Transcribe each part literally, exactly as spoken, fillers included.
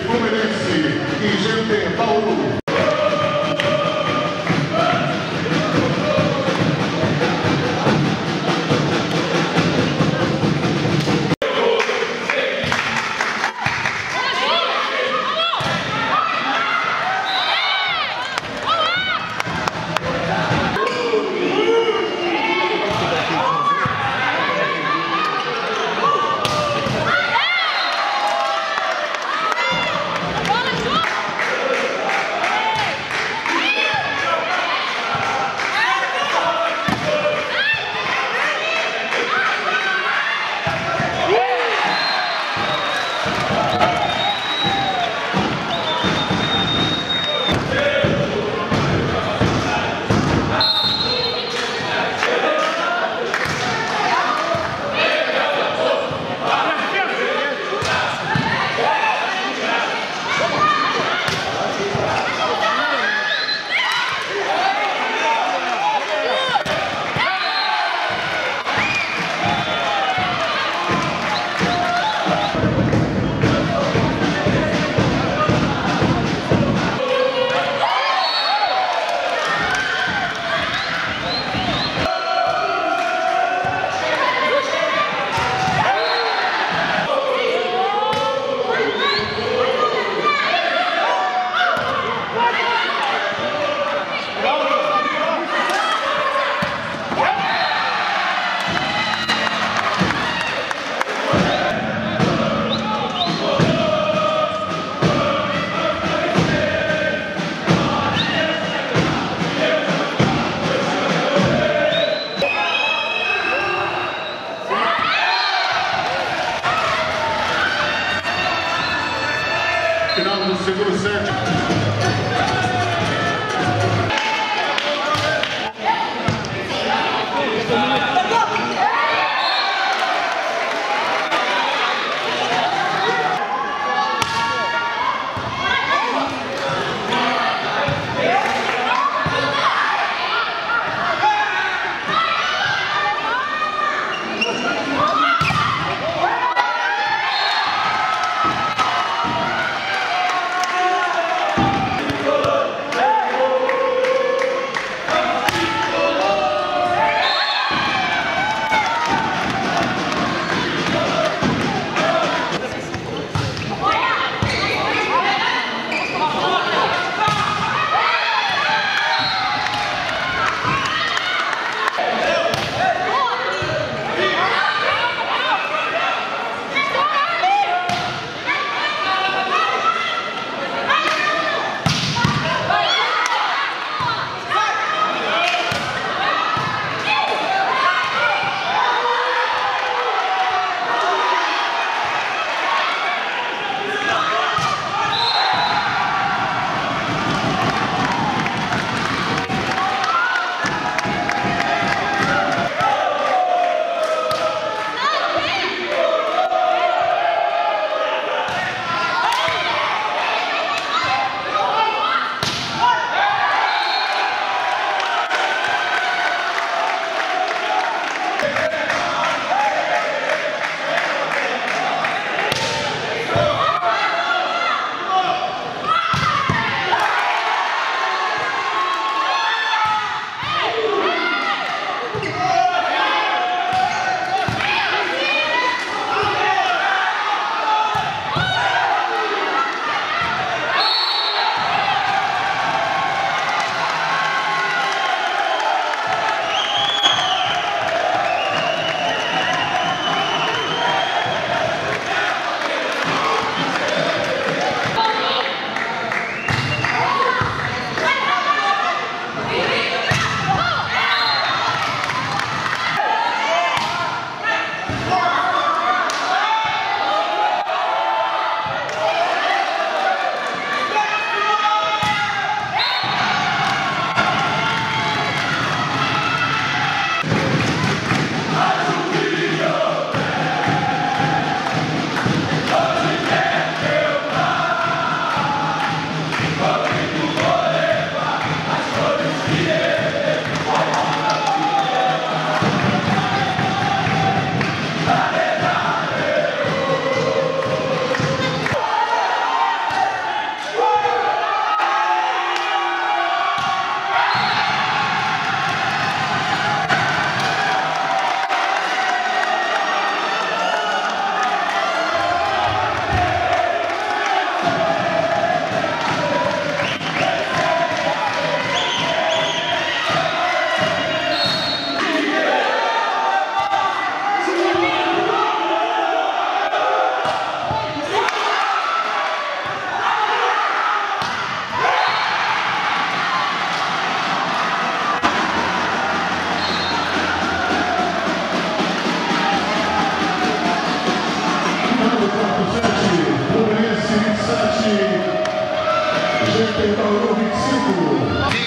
Fluminense e G P Paulo. Final do segundo set. Gente, Bauru vinte e cinco.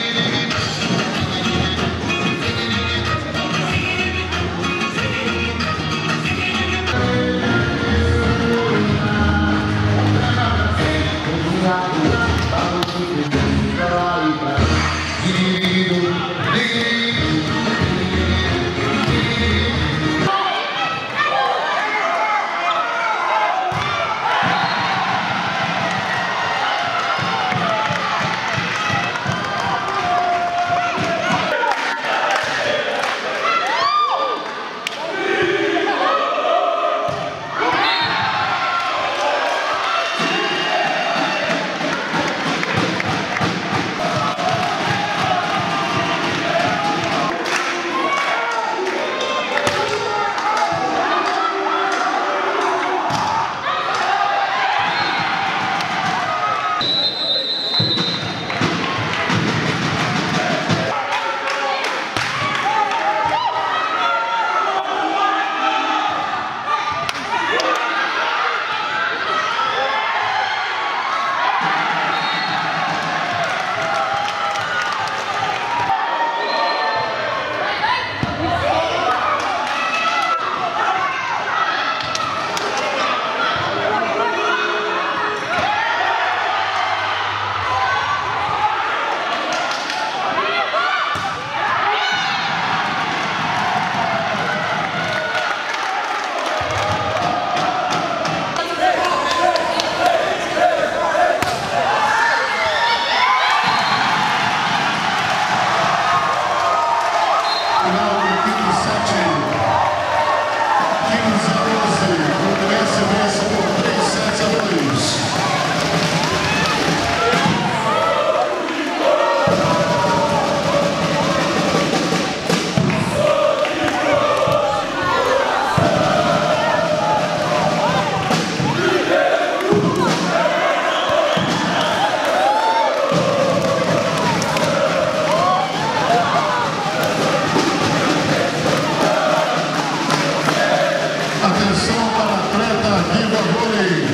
Atenção para a atleta Viva Vôlei.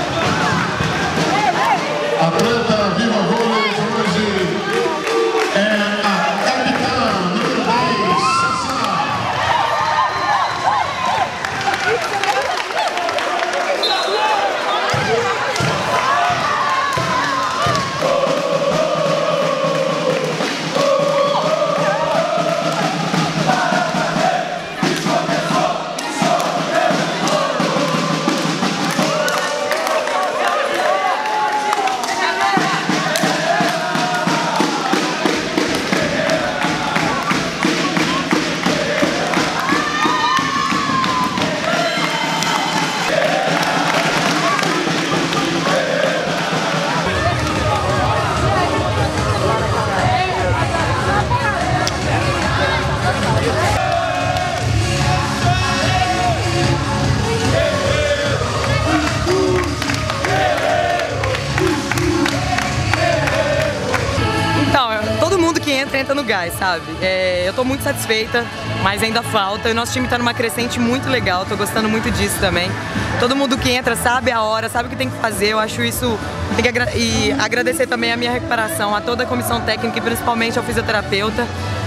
Atleta Viva Vôlei hoje é a capitã número dez, Sassá. Entra, entra no gás, sabe? É, eu tô muito satisfeita, mas ainda falta. E o nosso time tá numa crescente muito legal, tô gostando muito disso também. Todo mundo que entra sabe a hora, sabe o que tem que fazer. Eu acho isso... Tem que agra e agradecer também a minha recuperação, a toda a comissão técnica e principalmente ao fisioterapeuta.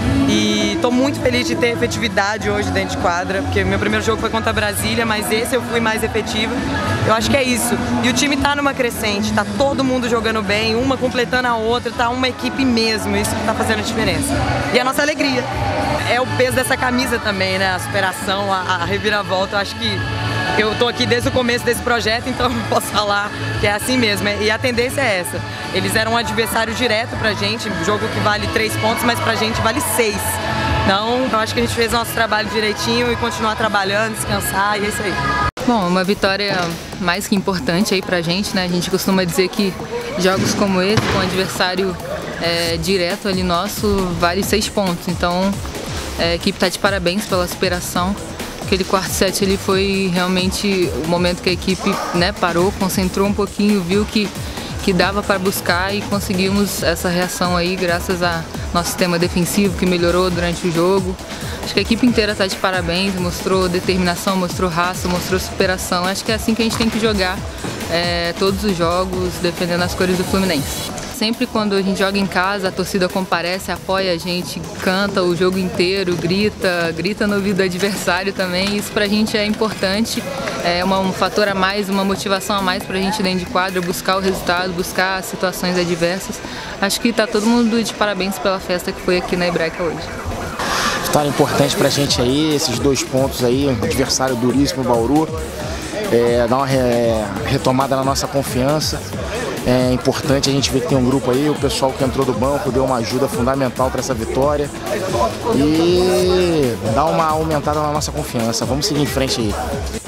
E tô muito feliz de ter efetividade hoje dentro de quadra, porque meu primeiro jogo foi contra a Brasília, mas esse eu fui mais efetiva. Eu acho que é isso. E o time tá numa crescente, tá todo mundo jogando bem, uma completando a outra, tá uma equipe mesmo, isso que tá fazendo a diferença. E a nossa alegria. É o peso dessa camisa também, né? A superação, a, a reviravolta, eu acho que eu tô aqui desde o começo desse projeto, então eu posso falar que é assim mesmo. E a tendência é essa. Eles eram um adversário direto pra gente, um jogo que vale três pontos, mas pra gente vale seis. Então, eu acho que a gente fez nosso trabalho direitinho e continuar trabalhando, descansar, e é isso aí. Bom, uma vitória mais que importante aí pra gente, né? A gente costuma dizer que jogos como esse, com um adversário é, direto ali nosso, vale seis pontos. Então, a equipe tá de parabéns pela superação. Aquele quarto set ali foi realmente o momento que a equipe, né, parou, concentrou um pouquinho, viu que, que dava para buscar e conseguimos essa reação aí graças ao nosso sistema defensivo que melhorou durante o jogo. Acho que a equipe inteira está de parabéns, mostrou determinação, mostrou raça, mostrou superação. Acho que é assim que a gente tem que jogar é, todos os jogos, defendendo as cores do Fluminense. Sempre quando a gente joga em casa, a torcida comparece, apoia a gente, canta o jogo inteiro, grita, grita no ouvido do adversário também. Isso pra gente é importante, é uma, um fator a mais, uma motivação a mais pra gente dentro de quadra, buscar o resultado, buscar situações adversas. Acho que tá todo mundo de parabéns pela festa que foi aqui na Hebraica hoje. Vitória importante pra gente aí, esses dois pontos aí, um adversário duríssimo, Bauru, é, dá uma re, retomada na nossa confiança. É importante a gente ver que tem um grupo aí, o pessoal que entrou do banco deu uma ajuda fundamental para essa vitória e dá uma aumentada na nossa confiança. Vamos seguir em frente aí.